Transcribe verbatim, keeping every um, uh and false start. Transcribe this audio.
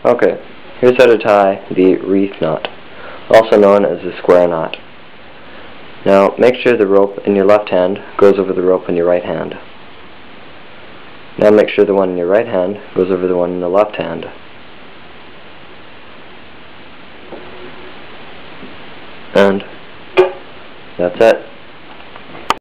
Okay, here's how to tie the reef knot, also known as the square knot. Now make sure the rope in your left hand goes over the rope in your right hand. Now make sure the one in your right hand goes over the one in the left hand. And that's it.